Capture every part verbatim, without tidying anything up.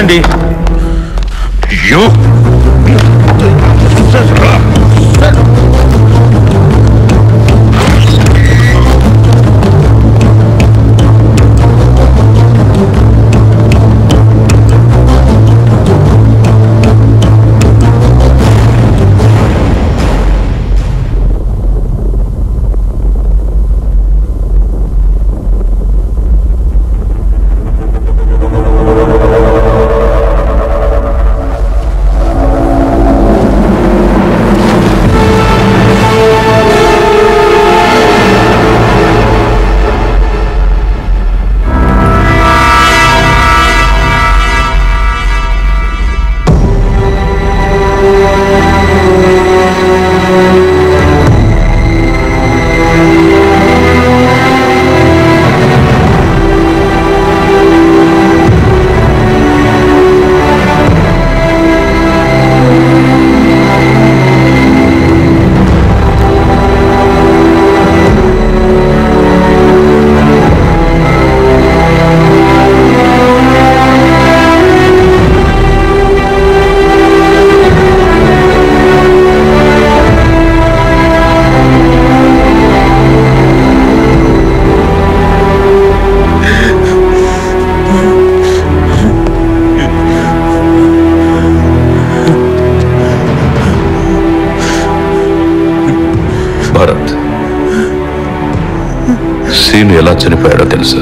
ఆగండి. భరత్, సీను ఎలా చనిపోయాడో తెలుసా?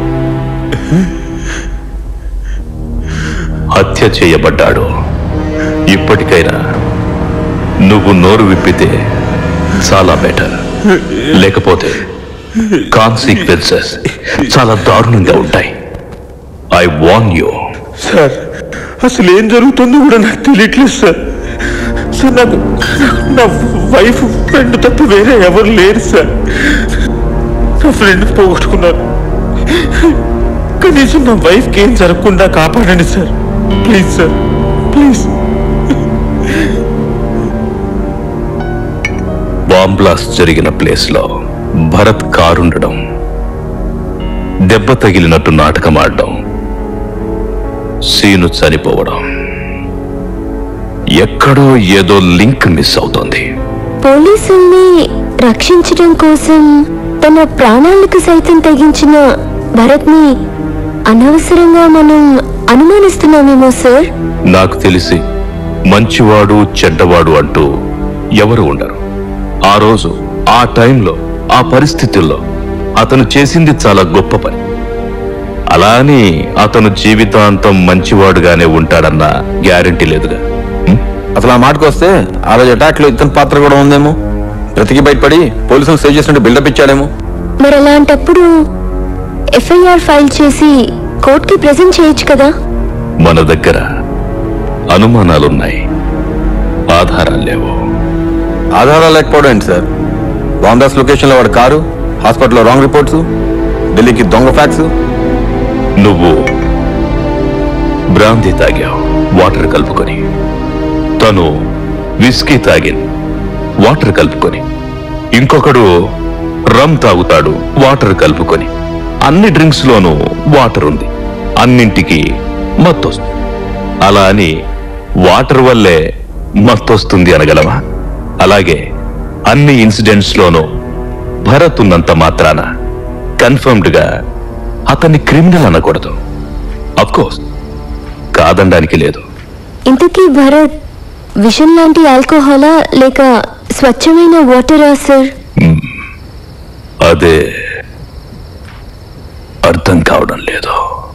హత్య చేయబడ్డాడు. ఇప్పటికైనా నువ్వు నోరు విప్పితే చాలా బెటర్, లేకపోతే కాన్సిక్వెన్సెస్ చాలా దారుణంగా ఉంటాయి. I warn you. సార్, అసలు ఏం జరుగుతుందో కూడా నాకు తెలియట్లేదు సార్. సార్, నాకు నా వైఫ్ ఫ్రెండ్ తప్ప వేరే ఎవరు లేరు సార్. నా ఫ్రెండ్ పోగొట్టుకున్నారు. కనీసం నా వైఫ్కి ఏం జరగకుండా కాపాడండి sir. Please sir, please. Bomb blast జరిగిన ప్లేస్ లో భరత్ కారుండడం, దెబ్బ తగిలినట్టు నాటకం ఆడడం, సీను చనిపోవడం, ఎక్కడో ఏదో లింక్ మిస్ అవుతోంది. పోలీసుల్ని రక్షించడం కోసం తన ప్రాణాలకు సైతం తెగించిన భరత్ ని అనవసరంగా మనం అనుమానిస్తున్నామేమో సార్. నాకు తెలిసి మంచివాడు చెడ్డవాడు అంటూ ఎవరు ఉండరు. ఆ రోజు ఆ టైంలో ఆ పరిస్థితుల్లో అతను చేసింది చాలా గొప్ప పని. అలా అని అతను జీవితాంతం మంచివాడుగానే ఉంటాడన్న గ్యారెంటీ లేదుగా. అసలు ఆ మాటకు వస్తే ఆ రోజు అటాక్ లో ఇతని పాత్ర కూడా ఉందేమో. బ్రతికి బయటపడి పోలీసులు సేవ్ చేసినట్టు బిల్డప్ ఇచ్చాడేమో. మరి అలాంటప్పుడు ఎఫ్ఐఆర్ ఫైల్ చేసి కోర్టుకి ప్రెజెంట్ చేయొచ్చు కదా. మన దగ్గర అనుమానాలున్నాయి, ఆధారాలు లేవు. ఆధారాలు లేకపోవడం ఏంటి సార్? బాంబ్లాస్ట్ లొకేషన్ లో వాడు కారు, హాస్పిటల్లో రాంగ్ రిపోర్ట్స్, ఢిల్లీకి దొంగ ఫ్యాక్స్. నువ్వు బ్రాందీ తాగావు వాటర్ కలుపుకొని, తను విస్కీ తాగిన్ వాటర్ కలుపుకొని, ఇంకొకడు రమ్ తాగుతాడు వాటర్ కలుపుకొని. అన్ని డ్రింక్స్ లోనూ వాటర్ ఉంది, అన్నింటికి మత్తొస్తుంది. అలా అని వాటర్ వల్లే మత్తొస్తుంది అనగలమా? అలాగే అన్ని ఇన్సిడెంట్స్ లోనూ భరత్ ఉన్నంత మాత్రాన కన్ఫర్మ్డ్ గా అతన్ని క్రిమినల్ అనకూడదు. అఫ్కోర్స్ కాదనడానికి లేదు. ఇంతకీ భరత్ విషం లాంటి ఆల్కహాలా లేక స్వచ్ఛమైన వాటరా సార్? అదే అర్థం కావడం లేదు.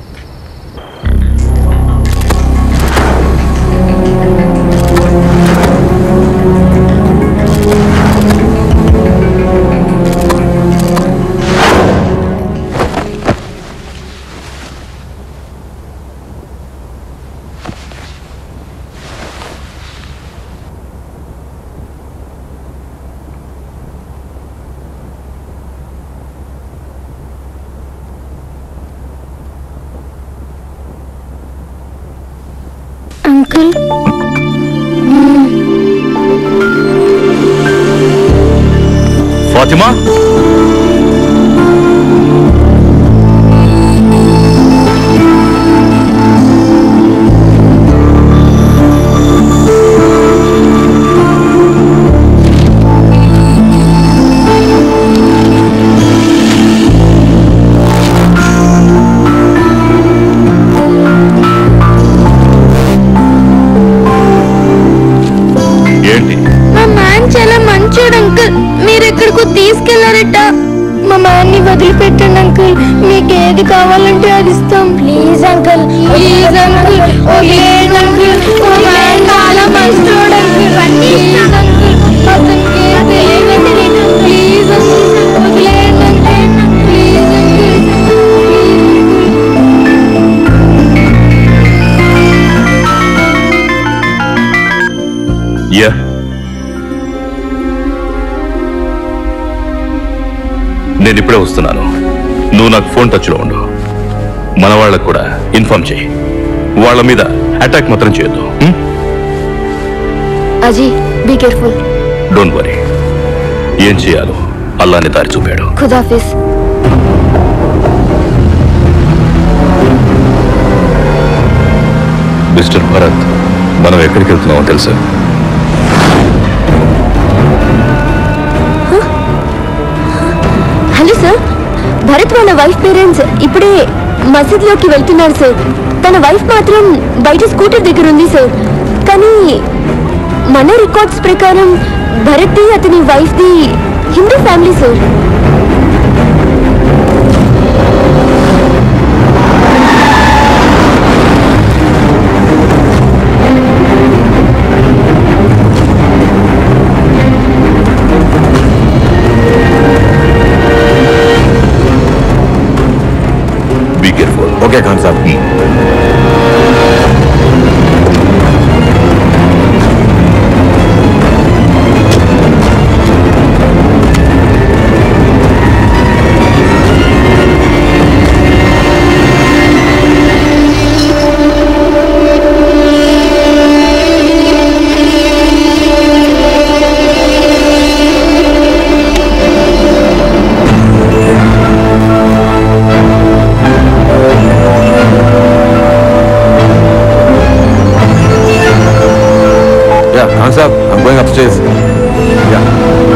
అంకుల్, ఫాతిమా, ఏది కావాలంటే అది ఇస్తాం. ప్లీజ్ అంకుల్, ప్లీజ్ అంకుల్, వదిలేయండి అంకుల్. చాలా మంచోడు అంకుల్. ప్లీజ్ అంకుల్, అతనికి ఏం తెలియదండి. ప్లీజ్ అంకుల్, వదిలేయండి అంకుల్. ప్లీజ్ అంకుల్, యా నేను ఇప్పుడే వస్తున్నాను. నువ్వు నాకు ఫోన్ టచ్లో ఉండు. మన వాళ్ళకు కూడా ఇన్ఫార్మ్ చేయి. వాళ్ళ మీద అటాక్ మాత్రం చేయొద్దు. అజీ, బీ కేర్ఫుల్. Don't worry. ఏం చేయాలో అల్లానే దారి చూపాడు. ఖుదాఫిజ్. మిస్టర్ భరత్, మనం ఎక్కడికి వెళ్తున్నామో తెలుసా? హలో సార్, భరత్ వాళ్ళ వైఫ్ పేరెంట్స్ ఇప్పుడే మసీద్లోకి వెళ్తున్నారు సార్. తన వైఫ్ మాత్రం బయట స్కూటర్ దగ్గర ఉంది సార్. కానీ మన రికార్డ్స్ ప్రకారం భరత్ది అతని వైఫ్ది Hindu family sir. Okay Khan sahab. Khan Sahab, I'm going upstairs. Yeah.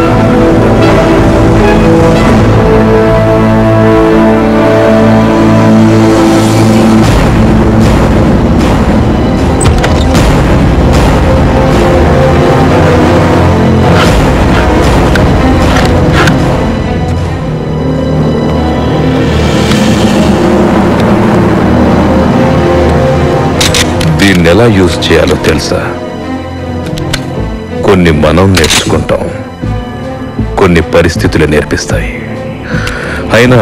దీన్ని ఎలా యూజ్ చేయాలో తెలుసా? కొన్ని మనం నేర్చుకుంటాం, కొన్ని పరిస్థితులు నేర్పిస్తాయి. అయినా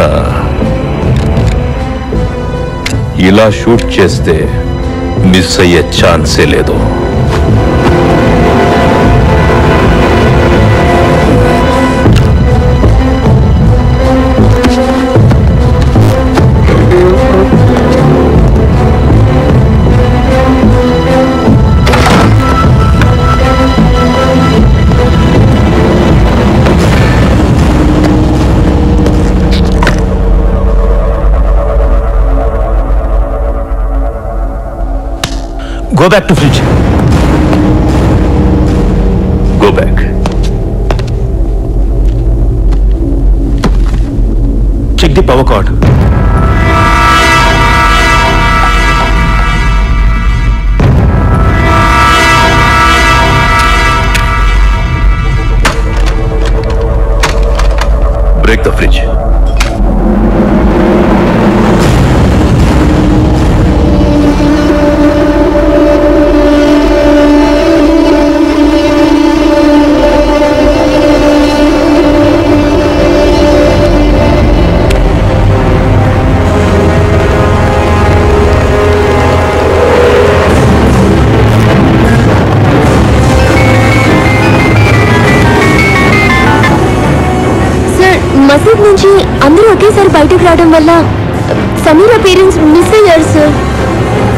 ఇలా షూట్ చేస్తే మిస్ అయ్యే ఛాన్సే లేదు. Go back to fridge. Go back. Check the power cord. Break the fridge. మసీద్ నుంచి అందరూ ఒకేసారి బయటకు రావడం వల్ల సమీరా పేరెంట్స్ మిస్ అయ్యారు సార్.